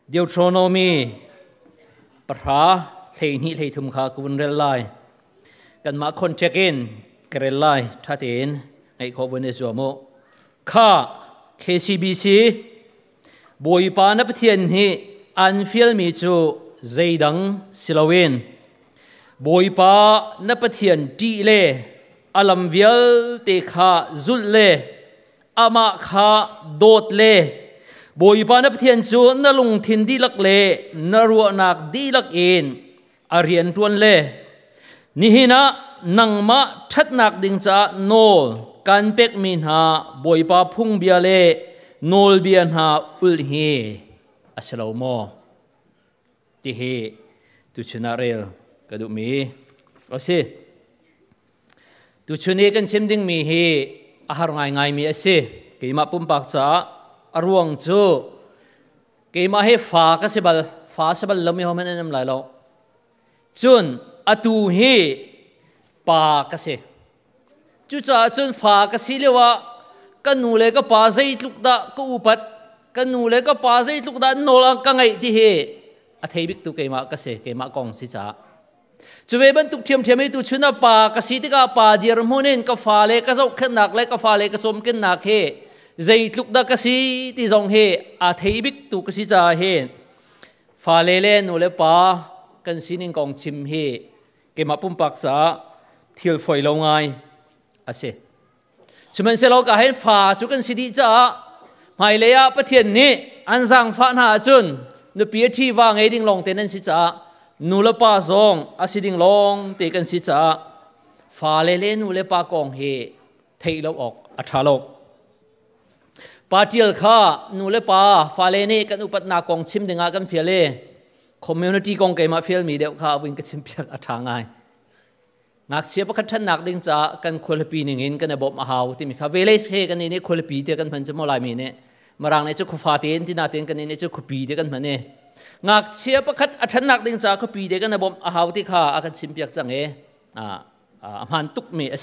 Deuteronomy ปะราเทนี่เททุมขากุนเรลไลกันมาคนเช็คอินกเรลไลทัดเองในขบวนในสวมข้า KCBC บอยปานปเทียนฮีอันฟิลมีจูใจดังสิลาเวนบอยปานปเทียนดีเล่อลัมเวลเตขาจุลเล่อามาขาโดดเล่บอยปานปเทียนจูนลุงทินดีลักเล่นรัวนักดีลักเอ็นอาเรียนตวนเล่นี่ฮินะนังมาชัดนักดิ่งจ้าโนการเป็กมินหาบอยปาพุ่งเบียเล่โนลเบียนหาอุลเฮอัสลามอที่เฮตุชนาเรลกระดูมีโอเคตุชนีกันเช่นดิ่งมีเฮอาหารง่ายๆมีเอเซกี่มาปุ่มปากจ้าอรวงจูกี่มาเฮฟ้าก็สิบัลฟ้าสิบัลเราไม่เอามันนั่นหลายเราจุนอตูเฮปากเสจุจ้าจุนฟ้ากสิเลวะกันนูเลก็ปาใจลุกดะก็อุปัดกันนูเลก็ปาใจลุกดะโนลังกังไงที่เฮอธิบิกตุเกมากเสเกมากองสิจ้าจุเวบันตุกเทียมเทียมให้ตุชุนปากสิติกาปาเดียร์มุนินก็ฟ้าเลก็จะขึ้นหนักเลก็ฟ้าเลก็จมขึ้นหนักเฮใจลุกดะกสิที่จงเฮอธิบิกตุกสิจ้าเฮฟ้าเลเลนูเลปากันสินิงกองชิมเฮเกมาปุ่มปักษาเที่ยวฝอยลงไงอาเซชุมันเสลก็เห็นฟ้าจุกันสิดีจ้าหมายเลยปะเทียนนี้อันสังฟ้าหน้าจุนนุปีที่วางไงดิ่งลงเตนันสิจ้านูเลปาซองอาศิดิ่งลงเตกันสิจ้าฟ้าเลนูเลปากองเฮเทลออกอัฐาลกปาเทียลข้านูเลปาฟ้าเลนี่กันอุปนากองชิมดิ่งอากันเฟียเลcommunity กองเกมาเฟลมีเดียวข้าวิ่งกระชิมเพียกอัฐางไงนักเชียร์ประคันนักดิ่งจ้ากันคนละปีหนึ่งเงินกันในบ่มหาวที่มีข้าเวเลสเฮกันนี่คนละปีเดียวกันพันจะมอลายมีเนี่ยมารังในเจ้าคุฟาเตนที่นาเตนกันนี่เจ้าคุปีเดียวกันพันเนี่ยนักเชียร์ประคันอัฐนักดิ่งจ้าคุปีเดียวกันในบ่มหาวที่ข้าอากันชิมเพียกจังมันตุกมีเอเซ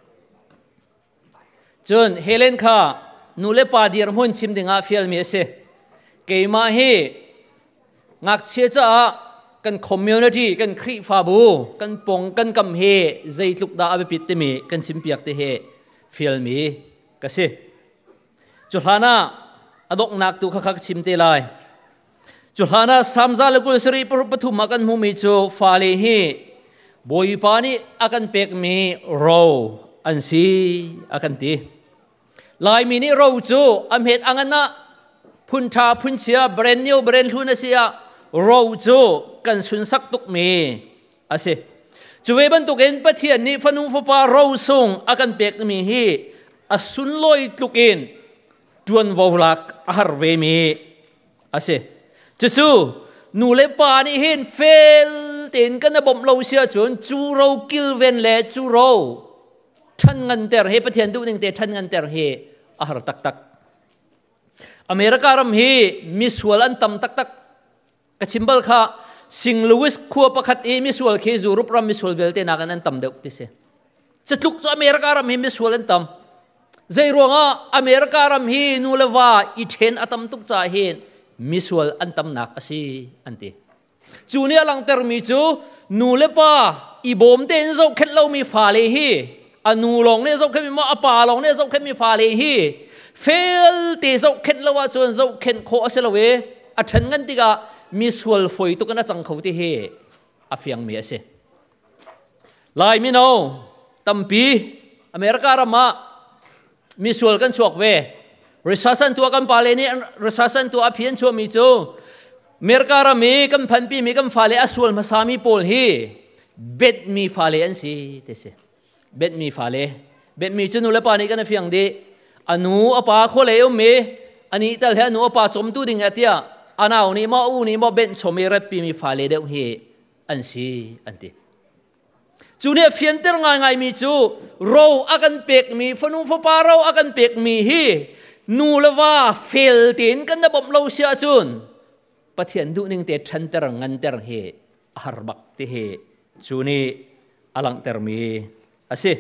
จนเฮเลนข้านูเลปาดีร์มุนชิมดิ่งอาเฟลมีเอเซเกมาเฮงักเชียจ้ากันคอมมูนิตี้กันครีฟาบูกันปงกันกำเฮใจลุกดาอเบปิตมีกันชิมเปียกเตเฮฟิลมีก็สิจุลานาอดกนักตุขคักชิมเตลายจุลานาสามซาลกุลสรีปฐุมกันมุมิจูฟาเลเฮบอยปานีอากันเป็กมีโรอันซีอากันตีลายมีนี่โรจูอัมเหตุอังนะพุนทาพุนเชียเบรนนิวเบรนทุนเซียโรจูกันสุนสักตุกมีอาเซจเวบันตุกเอ็นปะเทียนนี่ฟนุฟปาโรซุงอากันเปกมีฮีอสุนลอยตุกเอ็นดวนวอลักอาหารเวมีอาเซจู่นูเลปานี่เห็นเฟลเต็นกันนะบ่มเราเสียจนจูโรกิลเวนเลจูโรท่านเงินเตอร์เฮปะเทียนดูหนึ่งเตท่านเงินเตอร์เฮอาหารตักอเมริการำฮีมิสวลอันตัมตักกระชิมเบลค่ะสิงลูอิสขัวประคัดมิสวลเคจูรุปรำมิสวลเวลเตนักนันตัมเด็กติเสจะลุกจากอเมริการำฮีมิสวลอันตัมใจรวงอเมริการำฮีนูเลวาอิเทนอัตัมตุกจ่าเฮนมิสวลอันตัมนักอสีอันตีจูเนียลังเตอร์มิจูนูเลปาอีบอมเตนโซเคลเรามีฟาเลฮีอนูลงเนี่ยโซเคมีมาอปาลงเนี่ยโซเคมีฟาเลฮีเฟลตีเจ้าเข็นละว่าจนเจ้าเข็นโคอาเซลเวอัฐันกันติกามิสวลฝอยตุกันจังเขาที่เฮอฟิยังมีเสลายมิโนตัมปีอเมริการามามิสวลกันชวกเวริซาสันตัวกันปาเลนี่ริซาสันตัวอภิญชัวมิจูอเมริการามีกันพันปีมีกันฟาเลอสวลมาสามีโพลเฮเบ็ดมีฟาเลอันซีเตเสเบ็ดมีฟาเลเบ็ดมีจูนุเลปานี่กันฟิยังดีอนุอปาโคเลอเมอันนี้แต่แล้วอนุอปาสมตุดิ่งเตียอันเอานี่มาอูนี่มาเบนสมิระปีมีฟาเลเดอเฮอันซีอันตีจูเนี่ยเฟียนเตอร์ง่ายมีจูเราอากันเป็กมีฟนุฟปาเราอากันเป็กมีฮีนูเลว่าเฟลตินกันนะบ่มเราเสียจุนปะเทียนดูนึงเตชันเตอร์งันเตอร์เฮอาร์บักเตเฮจูนี่อลังเตอร์มีอาศัย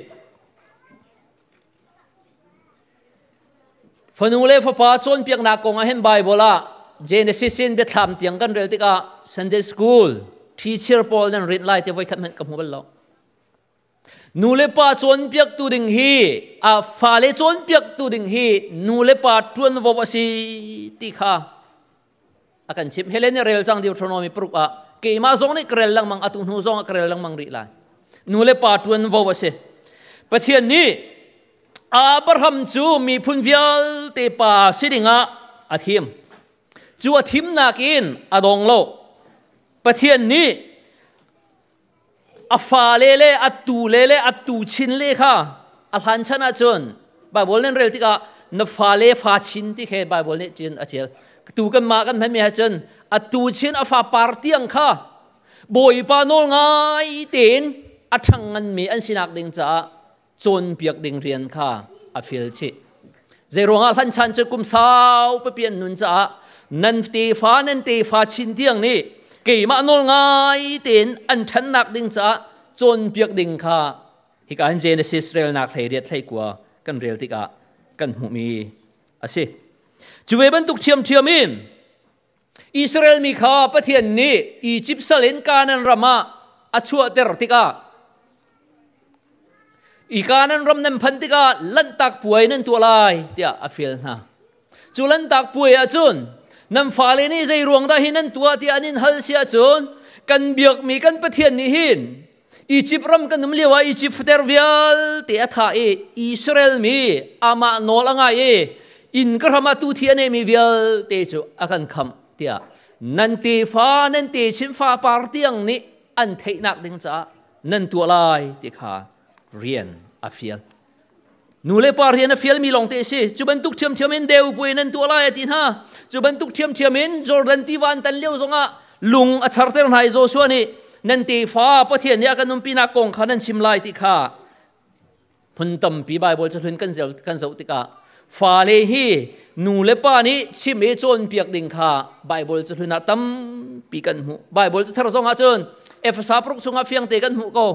ฟนูเลฟปาจนเปียกนักกงเห็นไบเบิลละ Genesis in Bethlehem tiang kan rel tika Sunday school teacher Paul nan read lai te voi khat men kam hubal lo nule pa chon piak tu ding hi a fale chon piak tu ding hi nule pa tuan wo si ti kha akan chim helen rel chang Deuteronomy pruk a ke ma zong ni krel lang mang atu nu zong krel lang mang ri lai nule pa tuan wo se pathian ni Abraham chu mi phun vial te pa sidinga athim chu athim nakin adong lo pathian ni afa lele atu chin le kha alhan chana chon bible nen rel tika na fa le fa chin ti khe bible ne chin achel tu kan ma kan me ha chon atu chin afa partiang kha boi pa nol ngai ten athang an mi an sinak ding cha chon piak ding rian kha a fil chi zeronga han chan che kum sau pe pian nun cha nan te fa chin tiang ni ke ma nol ngai ten an than nak ding cha chon piak ding kha hi kan Genesis rel nak thei riat thei kwa kan rel tika kan hu mi ase chuwe ban tuk thiam in Israel mi kha pathian ni Egypt salen kanan rama achua ter tika ikanan ram nem phantika lan tak puai nan tu lai tia afil na chu lan tak puai a chun nam fale ni zai ruang da hinan tua ti anin hal sia chun kan biak mi kan pathian ni hin Egypt ram kan num lewa Egypt futer vial te atha e Israel mi ama nol anga e in krama tu thi ane mi vial te chu akan kham tia nan te chim fa par tiang ni an thei nak ding cha nan tu lai ti kha rian afiel nule par rian afiel mi long te si chuban tuk thiam in deu pui nan tu lai tin ha chuban tuk thiam in Jordan ti wan tan leu zonga lung a charter nai zo so ni nan te fa pathian ya kanum pina kong khanan chim lai ti kha phun tam pi bible chhun kan zau ti ka fa le hi nule pa ni chim e chon piak ding kha bible chhun na tam pi kan mu bible thar zonga chun efsa pruk chunga fiang te kan mu ko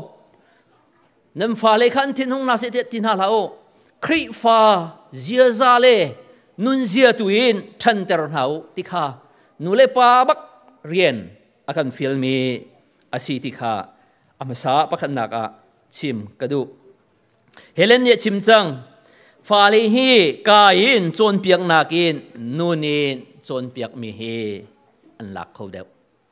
nam fa le khan thin hung na se te tin ha lao khri fa zia za le nun zia tuin than ter hau ti kha nu le pa bak rian akan fil mi asi ti kha amasa pakhan naka chim kadu helen ye chim chang fa le hi ka in chon piak nakin nunin chon piak mi hi an lak khau deu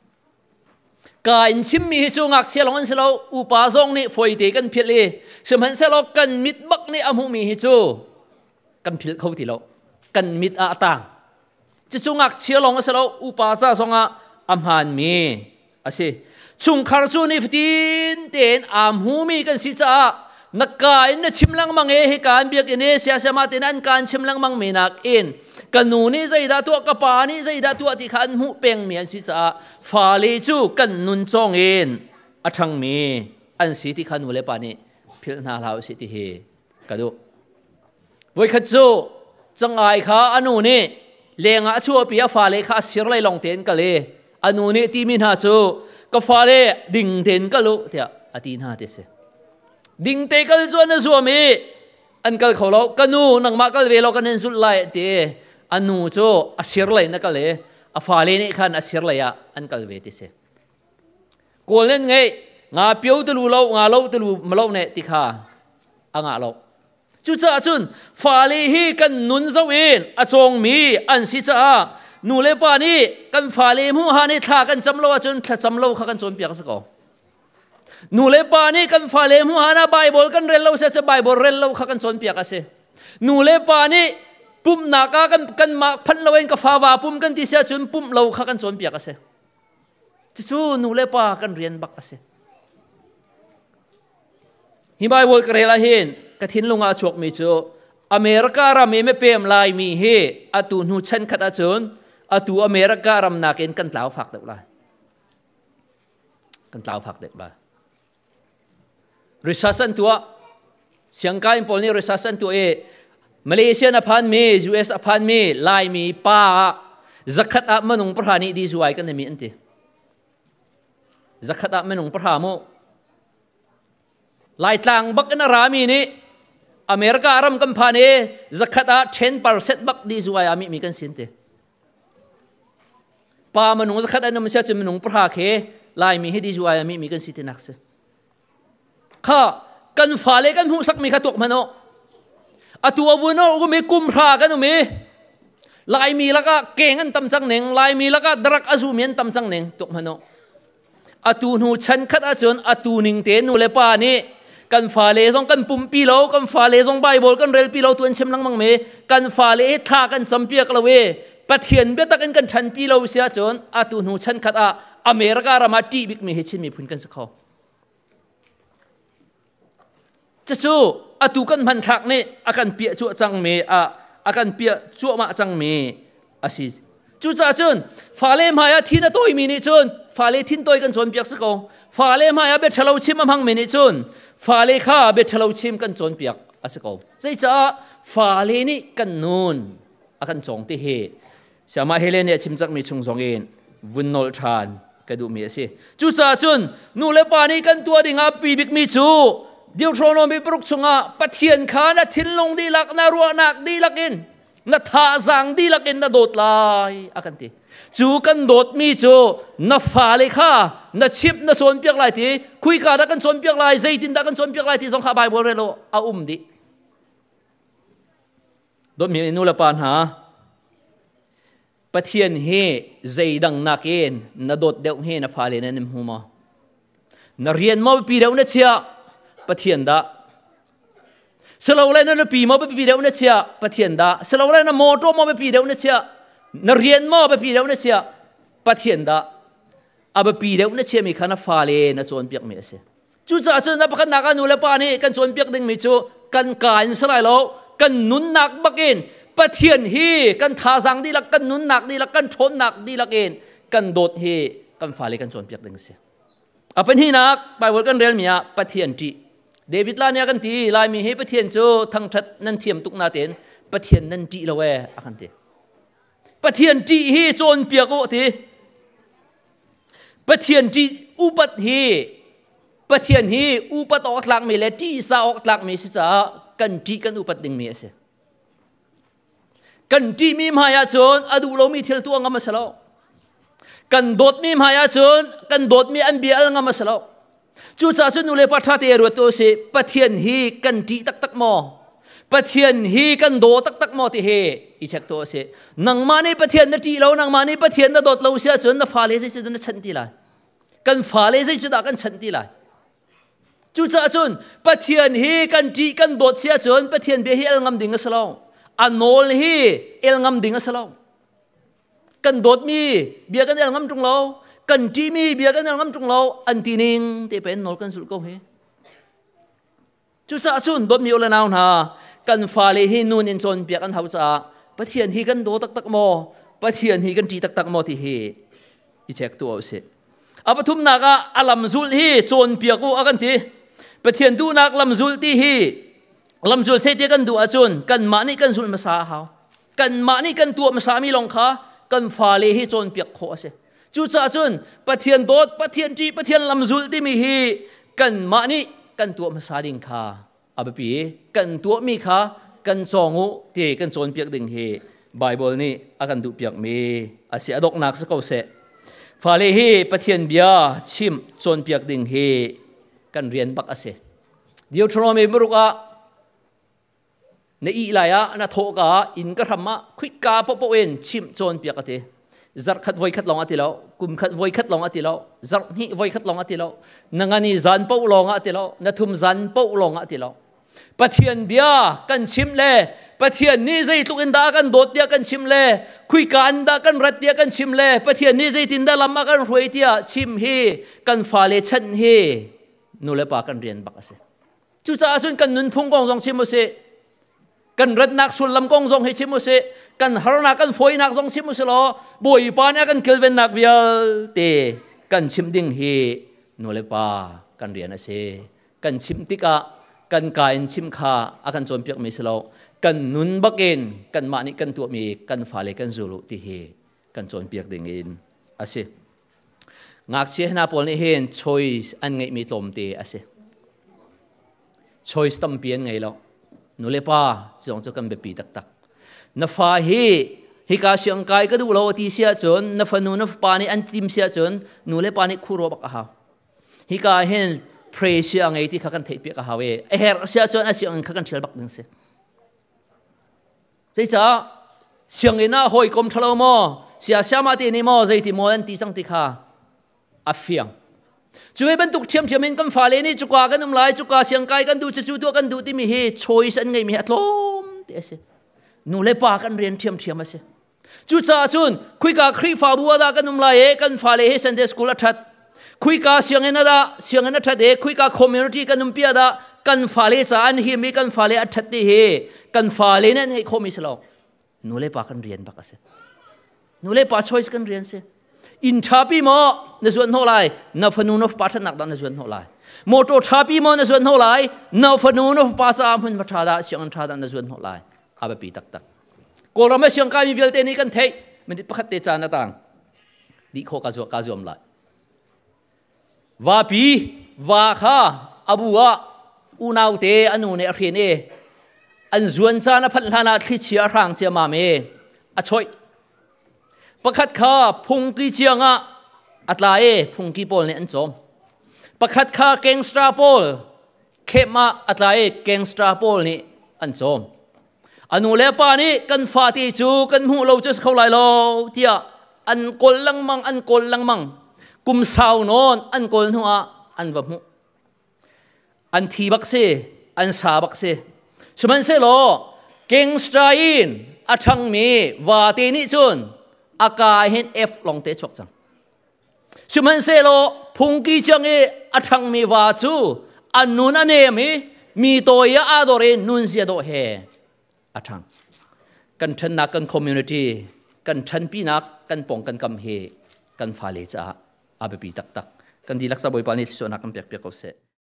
ka in chim mi chu ngak chelong an selo upa zong ni foi te kan phil le semhan selo kan mit bak ni amu mi hi chu kan phil khau ti lo kan mit a tang chu chu ngak chelong an selo upa cha zonga amhan mi ase chung khar chu ni fitin ten am hu mi kan si cha nakka in na chimlang mang e he kan biak ine sia sia ma ten an kan chimlang mang me nak in kanuni zaida tu kapani zaida tu ati khan mu peng mi an si cha fa le chu kan nun chong in athang mi an si ti khan ule pani phil na lau si ti he kadu voi khat chu changai kha anu ni lenga chu pia fa le kha sir lai long ten ka le anu ni ti min ha chu ka fa le ding ten ka lu tia ati na te se ding te kal chu na zo mi an kal kholo kanu nang ma kal ve lo kan en sul lai te anu cho asir lai na kale afale ni khan asir lai ya an kal ve ti se kolen ngai nga piu tu lu lo nga lo tu lu malo ne ti kha anga lo chu cha chun fale hi kan nun zo in a chong mi an si cha nu le pa ni kan fale mu ha ni tha kan cham lo chun tha cham lo kha kan chon piak sa ko nu le pa ni kan fale mu ha na bible kan rel lo se bible rel lo kha kan chon piak ase nu le pa ni pum naka kan ma phan loin ka fawa pum kan ti sia chun pum lo kha kan chon piak ase chu nu le pa kan rian bak ase hi bible ka rela hin ka thin lunga chuak mi chu America ram me pem lai mi he atu nu chan khat a chun atu America ram nakin kan tlau phak deuh lai kan tlau phak deuh lai recession tua siangkai pol ni recession tu e Malaysia upon me, US upon me, lai mi pa zakat a manung prani di zuai kan mi ante zakat a manung pramo lai tlang bak na rami ni America aram kan phane zakat a 10% bak di zuai ami mi kan sinte ปามันนุ่งสักขัดอันนั้นมันเสียจนมันนุ่งพระเคลายมีให้ดีจวยมีกันสิทธินักเสียข้ากันฝ่าเล็กันหูสักมีขัดตกมันโอตัววุ้นก็มีกุมพระกันมีลายมีแล้วก็เก่งกันตำจังหนึ่งลายมีแล้วก็ดรักอาซูเมียนตำจังหนึ่งตกมันอตูนูฉันขัดอาจนอตูนิงเตนูเลปานี่กันฝ่าเลซองกันปุ่มปีโลกันฝ่าเลซองใบบอลกันเรลปีโลตัวเชมลังมังเมกันฝ่าเลท่ากันสัมเปียกละเวปะเทียนเบตกันฉันปีโลเสียจนอตูนูฉันขัดอเมริการามาตีบิกมีเหตุมีพุนกันสักข้อจะสู้อตูกันพันทักนี่อาการเปียจั่วจังเมอาการเปียจั่วมาจังเมอาศิจู่จ้าจนฝ่าเลมหายทินตัวมีนี่จนฝ่าเลทินตัวกันจนเปียกสักข้อฝ่าเลมหายเบทเราชิมมังมีนี่จนฝ่าเลข้าเบทเราชิมกันจนเปียกสักข้อใจจ้าฝ่าเลนี่กันนูนอาการจงที่เหสมาเฮเลนเนี่ยชิมจักมีชงจงเองวุนนอลทานกระดูมีสิจู่จ้าจนนูเลปานี่กันตัวดิ่งปีบิกมีจูเดี๋ยวโทรโนมีปรุกชงปะเทียนขานะทิ้นลงดีลักนารัวนักดีลักินนาท่าสังดีลักินนาโดดลายอากันทีจูกันโดดมีจูนาฟ้าเลยค่ะนาชิปนาชนเปียกลายทีคุยกันดักันชนเปียกลายใจตินดักันชนเปียกลายทีสองขาใบบอลเรโลเอาดิโดดมีนูละปานหาปะเทียนเฮใจดังนักเอ็นนาโดดเดวเฮนาฟ้าเลยนั่นนิมหูมานาเรียนมาปีเดียวนั่นเชียปะเทียนดาสลาวเลยนั่นปีมาไปปีเดียวนั่นเชียปะเทียนดาสลาวเลยนั่นโมโตมาไปปีเดียวนั่นเชียนเรียนมาไปปีเดียวนั่นเชียปะเทียนดาอาไปปีเดียวนั่นเชียมีขนาดฟ้าเลยนั่นโจนเปียกมีเสียจู่จ้าจนนับกันนักกันนูเลปานี่กันโจนเปียกดึงมีจู่กันการสลายแล้วกันนุนนักบักเอ็นปะเทียนฮีกันท่าสังดีลักกันนุนนักดีลักกันชนนักดีลักเอ็นกันโดดฮีกันฟ้าเลยกันโจนเปียกดึงเสียอาเป็นฮีนักไปวันกันเรียนมีอะปะเทียนจีเดวิดลาเนี่ยกันทีลายมีให้ปะเทียนโจทั้งทัดนั่นเทียมตุกนาเต็นปะเทียนนั่นจีละเวอากันทีปะเทียนจีฮีโจนเปียกโอทีปะเทียนจีอุปัตฮีปะเทียนฮีอุปัตออกหลักมีเลที่สาออกหลักมีสิจ้ากันจีกันอุปัตดึงมีเสกันจีมีมหายาโจนอดูเรามีเทลตัวงามาสลากันโดดมีมหายาโจนกันโดดมีอันเบียงามาสลาจู่จ้าจุนูเลปัทธาเตรัวตัวเสปะเทียนฮีกันจีตักมอปะเทียนฮีกันโดตักมอที่เฮอีเช็คตัวเสนังมานี่ปะเทียนนาทีเรานังมานี่ปะเทียนนาโดดเราเสียจนนาฟ้าเลใส่จุดนั้นฉันทีไรกันฟ้าเลใส่จุดกันฉันทีไรจู่จ้าจุนปะเทียนฮีกันจีกันโดดเสียจนปะเทียนเบียฮีเอลงำดิ่งสลองอันโนลฮีเอลงำดิ่งสลองกันโดดมีเบียกันเอลงำตรงเรากันจีมีเบียกันเอลงำตรงเราอันทีนิงที่เป็นโนลกันสุดก็เฮจู่จ้าจุนโดดมีอุลนาวนากันฟ้าเลยให้นูนอินโซนเปียกันเท้าจ้าปะเทียนฮีกันโดตักโมปะเทียนฮีกันจีตักโมที่เฮอีเช็คตัวเอาเสอาปทุมนักอาลำจุลฮีโจนเปียกูอากันทีปะเทียนดูนักลำจุลที่ฮีลำจุลเสตีกันดูอาจุนกันมานี่กันจุลมาสาหาวกันมานี่กันตัวมาสามีลงขากันฟ้าเลยให้โจนเปียกโคเสจู่จ้าจุนปะเทียนโดดปะเทียนจีปะเทียนลำจุลที่มีฮีกันมานี่กันตัวมาสาดิงขาอาบปีกันตัวมีขากันจงูที่กันโจนเปียกดึงเฮไบเบิลนี่อากันดูเปียกมีอาเสียดอกนักสักเอาเสฟาเลเฮปะเทียนเบียชิมโจนเปียกดึงเฮกันเรียนบักอาเสเดี๋ยวทรมีบรุกะในอีไลอะนาโทกะอินกระทำมาคุยกาปะเวนชิมโจนเปียกเตจัดขัดไว้ขัดลองอติแล้วกุมขัดไว้ขัดลองอติแล้วจัดนี่ไว้ขัดลองอติแล้วนังอันนี้จันเป้าลองอติแล้วนัทุมจันเป้าลองอติแล้วปะเทียนเบียกันชิมเล่ปะเทียนนี่ใจตุกินดากันโดดเดียกันชิมเล่คุยกันดากันรัดเดียกันชิมเล่ปะเทียนนี่ใจตินดาลำมากันรวยเดียชิมเฮกันฟ้าเลชันเฮนูเลปากันเรียนบักเสจู่จ้าส่วนกันนุนพงกองจงชิมเสกันรัดนักสุลลำกองจงให้ชิมเสกันฮาร์นักกันฝอยนักจงชิมเสลอบุยปานี่กันเกลเวนนักวิลเตกันชิมดิ่งเฮนูเลปากันเรียนเสกันชิมติกะกันกายชิมขาอาการโจมเปียกไม่สลาวกันนุนบักเอ็นกันมานี่กันตัวมีกันฟ้าเลยกันจูรุที่เฮกันโจมเปียกดึงเอ็นอาเซงักเชียนาปอลนี่เห็น choice อันไงมีตมเตอาเซ choice ตั้มเปลี่ยนไงแล้วนุเลป้าจงจะกันเบปีตักนับฟ้าเฮ hi ka siang kai ka du lo ti sia chon na fanu na pa ni an tim sia chon nu le pa ni khuro bak ha hi ka hen pray sia ngai ti kha kan thei pe ka ha we a her sia chon a siang kha kan thil bak ding se sei cha siang ina hoi kom thalo mo sia siama ti ni mo zai ti mo an ti chang ti kha a fiang chui ban tuk thiam thiam in kan fa le ni chuka kan lai chuka siang kai kan du chu tu kan du ti mi hi choice an ngai mi atlom ti ase nu le pa kan rian thiam thiam ase chu cha chun khui ka khri fa bu da kan lai e kan fa le he Sunday school athat khui ka siang ena that e khui ka community kan pia da kan fa le cha an hi mi kan fa le athat ti he kan fa le nen he khomi selo nu le pa kan rian bak ase nu le pa choice kan rian se in thapi mo na zuan ho lai na fanu no pa thanak da na zuan ho lai moto thapi mo na zuan ho lai na fanu no pa cha mun ma tha da siang tha da na zuan ho lai aba pi tak tak ko ram siang ka mi vel te ni kan thei min pakhat te cha na tang di kho ka zom lai wa pi wa kha abuwa unau te anu ne a ne an zuan cha na phan hlana thli chia rang che ma me a choi pakhat kha phungki chianga atlae phungki pol ne an chom pakhat kha gangsta pol khema atlae gangsta pol ni an chom anu le pa ni kan fa ti chu kan hu lo chu khau lai lo tia an kol lang mang kum sau non an kol nuwa an va mu an thi bak se an sa bak se suman se lo gangsta in athang mi wa te ni chun aka hen f long te chok chang suman se lo phungki chang e athang mi wa chu anun ane mi toya adore nun sia do he athang kan than na kan community kan than pi nak kan pong kan kam he kan fa le cha abepi tak tak kan di laksa boi pani so na kan pek pek ko se